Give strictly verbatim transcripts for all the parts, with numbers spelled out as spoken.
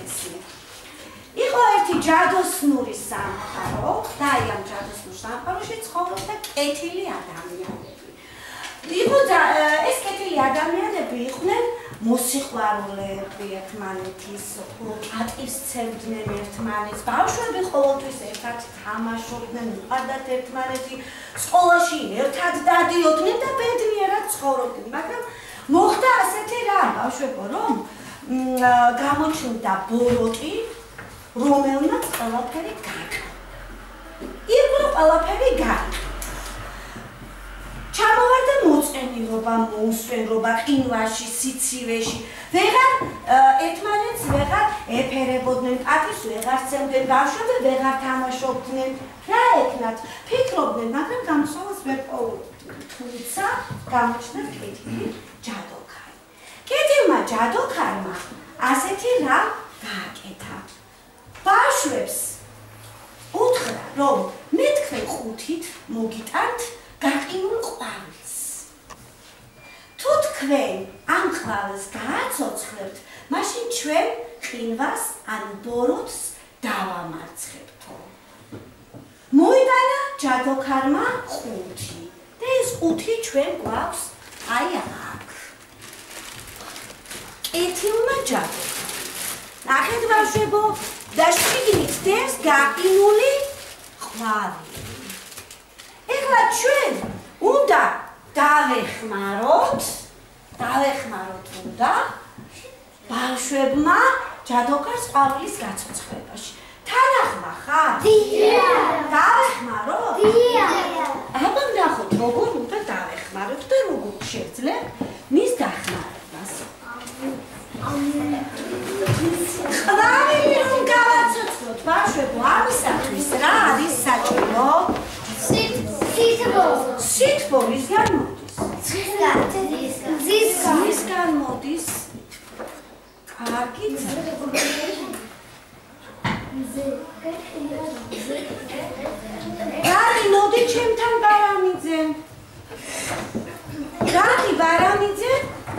უმეტესი. იყო ერთი ჯადოსნური სამყარო და აი ამ ჯადოსნურ სამყაროში ცხოვრობდა კეთილი ადამიანები. იყო ეს კეთილი ადამიანები იყვნენ მოსიყვარულეები ერთმანეთის, პატივს სცემდნენ ერთმანეთს, ბავშვები ყოველთვის ერთად თამაშობდნენ, უყვარდათ ერთმანეთი, სკოლაში ერთად დადიოდნენ და ბედნიერად ცხოვრობდნენ, მაგრამ მოხდა ასეთი რა, ბავშვებო, რომ გამოჩნდა ბოროტი, რომელმაც ყველაფერი გაიგო. ირგვლივ ყველაფერი გაიგო. ჩამოვარდა მოწყენილობა, მოუსვენრობა, ყინვაში, სიცივეში. ვეღარ ერთმანეთს ვეღარ ეფერებოდნენ, პატივს ვეღარ სცემდნენ, ბავშვები ვეღარ თამაშობდნენ. რა ეკნათ? ფიქრობდნენ, მაგრამ გამოსავალს ვერ პოულობდნენ. თუმცა გამოჩნდა კეთილი ჯადოქარი. კეთილმა ჯადოქარმა ასეთი რა გააკეთა. ბავშვებს უთხრა, რომ მე თქვენ ხუთით მოგიტანთ გაყინულ ყვავილს. თუ თქვენ ამ ყვავილს გააცოცხლებთ, მაშინ ჩვენ ყინვას ან ბოროტს დავამარცხებთო. მოიტანა ჯადოქარმა ხუთი და ეს ხუთი ჩვენ გვაქვს აი აქ. კეთილმა ჯადოქარმა. ნახეთ ბავშვებო, და შიგნით დევს გაყინული ყვავილი. ეხლა ჩვენ უნდა დავეხმაროთ, დავეხმაროთ უნდა ბავშვებმა ჯადოქარს ყვავილის გაცოცხლებაში. თანახმა ხარ? დიახ. დავეხმაროთ? დიახ. აბა ნახოთ, როგორ უნდა დავეხმაროთ და როგორ შეძლებ მის დახმარებას. ყვავილი რომ გავაცოცხლოთ, ბავშვებო, ამისათვის რა არის საჭირო? სითბო. სითბო რისგან მოდის? ძისგან. ძისგან მოდის. კარგი. კარგი, მოდი ჩემთან ბარამიძე. კარგი, ბარამიძე.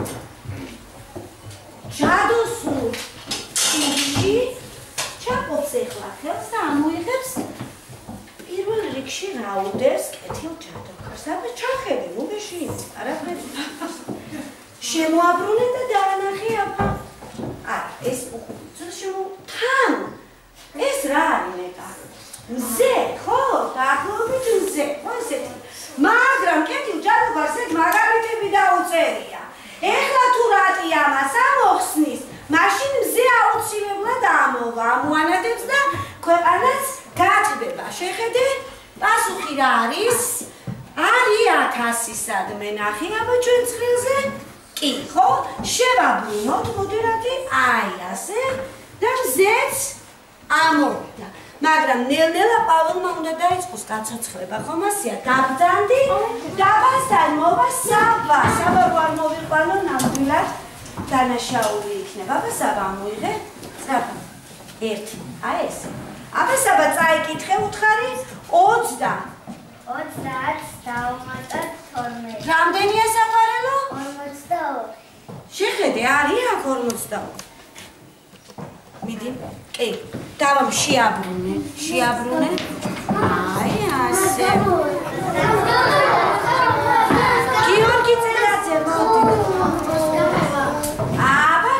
ჯადოსნურ წიგნში ჩაყოფს ეხლა ხელს და ამოიღებს პირველ რიგში რა უდევს კეთილ ჯადოქარს. აბა ჩახედე, ნუ მეშინი, არაფერი. შემოაბრუნე და დაანახე აბა. არა, ეს უხუცო შემო თან. ეს რა არის ნეტარი? მზე, ხო? დაახლოებით მზე, ხო ესეთი. მაგრამ კეთილ ჯადოქარს ეგ მაგალითები დაუწერია. ეხლა თუ რატი ამას ამოხსნის, მაშინ მზე აუცილებლად ამოვა, ამოანადებს და ქვეყანას გათბება. შეხედე, პასუხი რა არის? არის ათასისადმე ნახე აბა ჩვენ ცხრილზე? კი, ხო? შევაბრუნოთ, მოდი რატი, აი ასე და მზეც ამოვიდა. მაგრამ ნელ-ნელა პაველმა უნდა დაიწყოს გაცოცხლება, ხომ ასეა? დაბრძანდი, დაბასთან მოვა საბა. საბა არ მოვიყვანო ნამდვილად დანაშაული იქნება. აბა საბა მოიღე, საბა. ერთი, აი ესე. აბა საბა წაიკითხე უთხარი ოცდა. ოცდაათს დავუმატოთ თორმეტი. რამდენია საყვარელო? ორმოცდაოთხი. შეხედე, არის აქ ორმოცდაოთხი. მიდი, კი, დავამ შეაბრუნე, შეაბრუნე. აი ასე. გიორგი წერაძე, მოდი. აბა.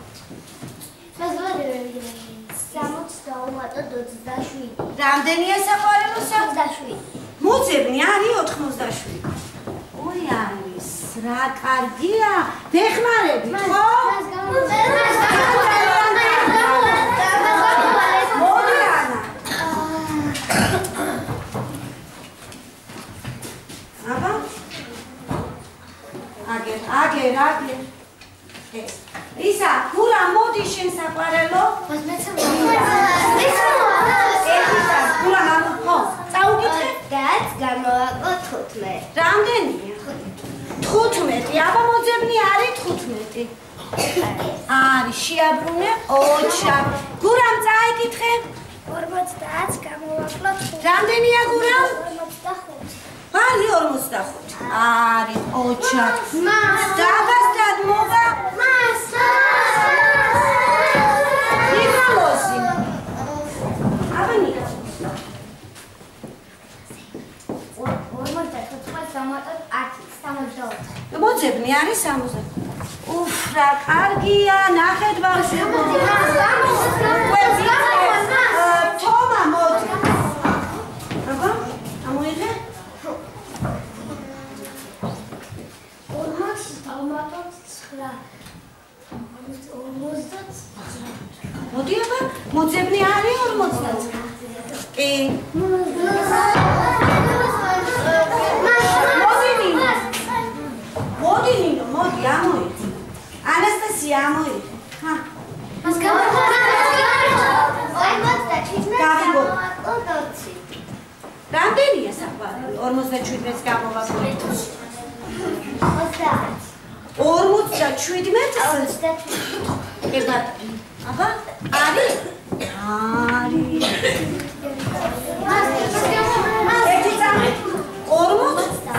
სამოცს დავუმატოთ ოცდაშვიდი. რამდენია საყვარელო? ოცდაშვიდი. მოძებნი არის ოთხმოცდაშვიდი. ორი არის, რა კარგია. დეხმარებით, ხო? მოდი ანა. აბა. აგერ, აგერ, აგერ. ეს. ისა, გურა მოდი შენ საყვარელო. გურა მამო, ხო? წაუკითხე? დაც გამოვაკლო თხუთმეტი. რამდენია? თხუთმეტი. აბა მოძებნი არის თხუთმეტი. არის შეაბრუნე ოჩა. გურამ წაიკითხე? ორმოცდაათს გამოვაკლო თხუთმეტი. რამდენია გურამ? ორმოცდახუთი. არის ორმოცდახუთი. არის ოჩა. მას. დაბასთან მოვა. მას. იხა სამოცდა. უფ, რა კარგია, ნახეთ ბავშვებო. თომა მოდი. როგორ? ამოიღე? მოდი აბა, მოძებნი არის ორმოცდაოთხი. კი. მოდი ნინო, მოდი, ამოიღე. ანასტასია, ამოიღე. ჰა. მას რამდენია საყვარელი? ორმოცდაჩვიდმეტს გამოვაკლოთ. ორმოცდაჩვიდმეტს? კი ბატონო. აბა, არის? არის. ერთი წამი. ორმოცდა.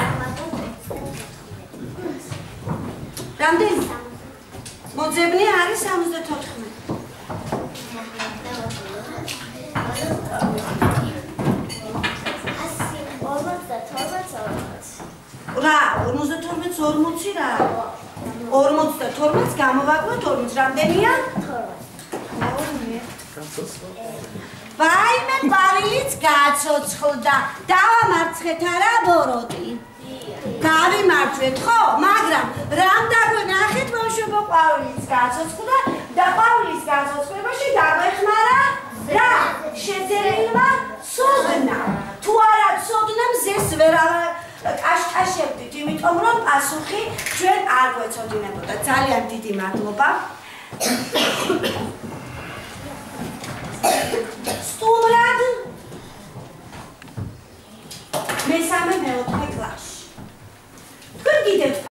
რამდენი? მოძებნი არის სამოცდათოთხმეტი. რა, ორმოცდათორმეტს ორმოცი რა? ორმოცდათორმეტს გამოვაკლოთ ორმოცი. რამდენია? ვაიმე, ყვავილიც გაცოცხლდა. დავამარცხეთ არა ბოროტი? გავიმარჯვეთ, ხო? მაგრამ რამ დაგვენახეთ ბავშვებო, ყვავილიც გაცოცხლდა და ყვავილის გაცოცხლებაში დაგვეხმარა რა? შეძენილმა ცოდნა. თუ არა ცოდნა, მზეს ვერ კაშკაშებდით, იმიტომ რომ პასუხი ჩვენ არ გვეცოდინებოდა. ძალიან დიდი მადლობა. სტუმრად მესამე მეოთხე კლასში. თქვენ გიდევთ